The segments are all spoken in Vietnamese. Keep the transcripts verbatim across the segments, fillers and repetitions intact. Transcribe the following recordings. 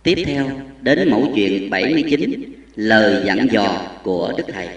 Tiếp theo đến mẫu chuyện bảy mươi chín, lời dặn dò của Đức Thầy.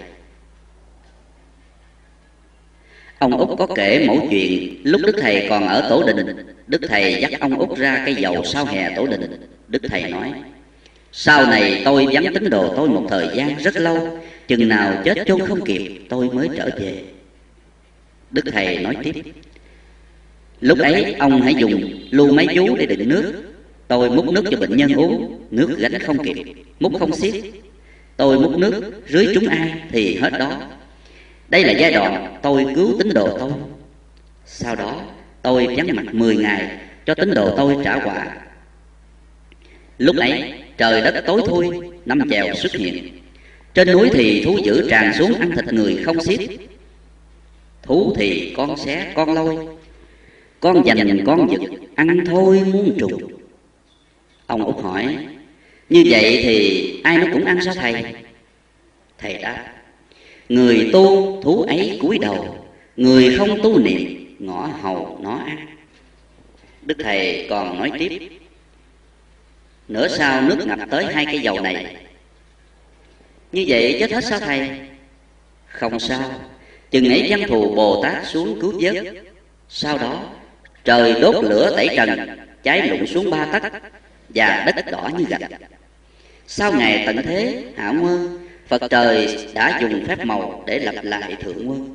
Ông Út có kể mẫu chuyện lúc Đức Thầy còn ở Tổ Đình. Đức Thầy dắt ông Út ra cây dầu sau hè Tổ Đình. Đức Thầy nói: sau này tôi vắng tín đồ tôi một thời gian rất lâu, chừng nào chết chôn không kịp tôi mới trở về. Đức Thầy nói tiếp: lúc ấy ông hãy dùng lu máy vú để đựng nước. Tôi múc nước cho bệnh nhân uống, nước gánh không kịp, múc không xiết. Tôi múc nước rưới trúng ai thì hết đó. Đây là giai đoạn tôi cứu tín đồ tôi. Sau đó tôi vắng mặt mười ngày cho tín đồ tôi trả quả. Lúc ấy trời đất tối thui, năm chèo xuất hiện. Trên núi thì thú dữ tràn xuống ăn thịt người không xiết. Thú thì con xé con lôi, con dành con vịt ăn thôi muôn trùng. Ông Út hỏi: như vậy thì ai nó cũng ăn sao thầy? Thầy đáp: người tu thú ấy cúi đầu, người không tu niệm ngõ hầu nó ăn. Đức Thầy còn nói tiếp: nửa sau nước ngập tới hai cây dầu này. Như vậy chết hết sao thầy? Không sao, chừng ấy văn thù Bồ Tát xuống cứu vớt. Sau đó trời đốt lửa tẩy trần, cháy lụng xuống ba tấc và đất đỏ như gạch. Sau ngày tận thế hạ quân, Phật trời đã dùng phép màu để lập lại thượng quân.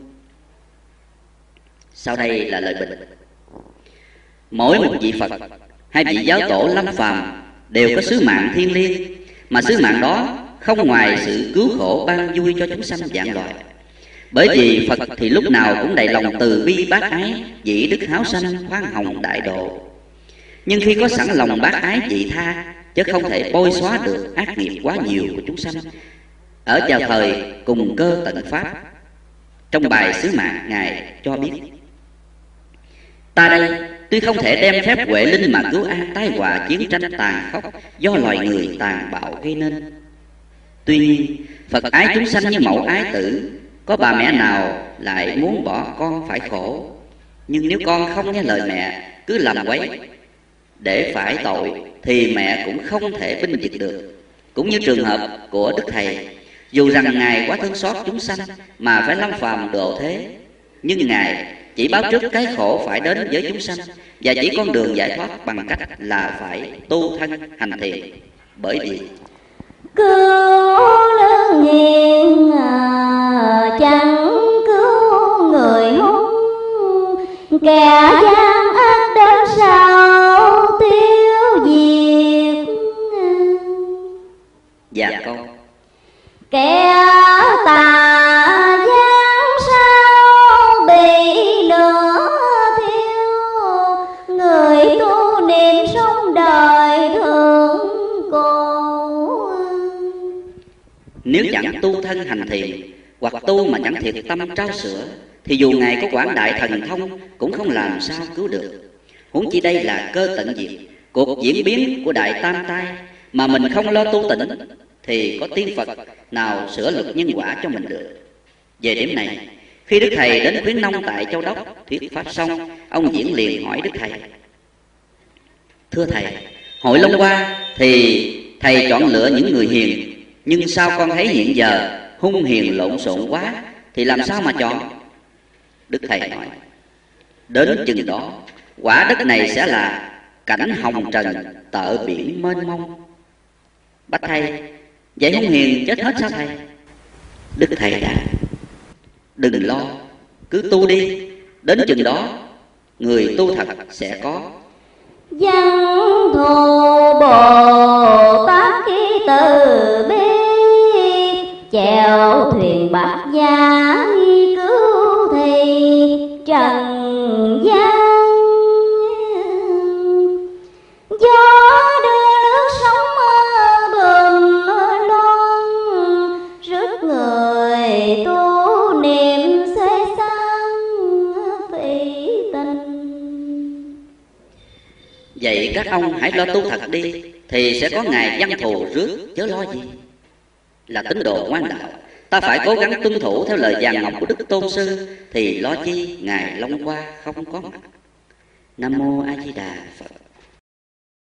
Sau đây là lời bình. Mỗi một vị Phật hay vị giáo tổ lâm phàm đều có sứ mạng thiêng liêng, mà sứ mạng đó không ngoài sự cứu khổ ban vui cho chúng sanh vạn loài. Bởi vì Phật thì lúc nào cũng đầy lòng từ bi bác ái, dĩ đức háo sanh, khoan hồng đại độ. Nhưng khi có sẵn lòng bác ái vị tha, chứ không thể bôi xóa được ác nghiệp quá nhiều của chúng sanh. Ở vào thời cùng cơ tận pháp, trong bài sứ mạng Ngài cho biết: ta đây tuy không thể đem phép huệ linh mà cứu an tai họa chiến tranh tàn khốc do loài người tàn bạo gây nên. Tuy nhiên Phật ái chúng sanh như mẫu ái tử. Có bà mẹ nào lại muốn bỏ con phải khổ, nhưng nếu con không nghe lời mẹ, cứ làm quấy để phải tội, thì mẹ cũng không thể binh vực được. Cũng như trường hợp của Đức Thầy, dù rằng Ngài quá thương xót chúng sanh mà phải lâm phàm độ thế, nhưng Ngài chỉ báo trước cái khổ phải đến với chúng sanh, và chỉ con đường giải thoát bằng cách là phải tu thân hành thiện. Bởi vì cứu lương hiền chẳng cứu người hung, kẻ gian ác đến sao tiêu diệt. Dạ con. Kẻ tà gian sao bị lửa thiêu, người tu niệm sống đời thượng cổ. Nếu chẳng tu thân hành thiện, hoặc tu mà chẳng thiệt tâm trao sữa, thì dù Ngài có quảng đại thần thông cũng không làm sao cứu được. Huống chi đây là cơ tận diệt, cuộc diễn biến của đại tam tai, mà mình không lo tu tịnh thì có tiên Phật nào sửa luật nhân quả cho mình được. Về điểm này, khi Đức Thầy đến khuyến nông tại Châu Đốc thuyết pháp xong, ông Diễn liền hỏi Đức Thầy: thưa Thầy, hội Long Hoa thì Thầy chọn lựa những người hiền, nhưng sao con thấy hiện giờ hung hiền lộn xộn quá, thì làm sao mà chọn? Đức Thầy nói: đến chừng đó quả đất này sẽ là cảnh hồng trần tợ biển mênh mông. Bạch Thầy, vậy hung hiền chết hết sao Thầy? Đức Thầy đáp: đừng lo, cứ tu đi, đến chừng đó người tu thật sẽ có. Văn thù Bồ Tát khi từ bi, chèo thuyền bát gia cứu thì trần gian. Gió đưa nước sóng bờm loan, rước người tu niệm xây sang thủy tinh. Vậy các ông hãy lo tu thật đi, thì sẽ có ngày văn thù rước, chớ lo gì. Là tín đồ ngoan đạo, ta phải cố gắng tuân thủ theo lời vàng ngọc của Đức Tôn Sư, thì lo chi Ngài Long Hoa không có mặt. Nam mô A Di Đà Phật.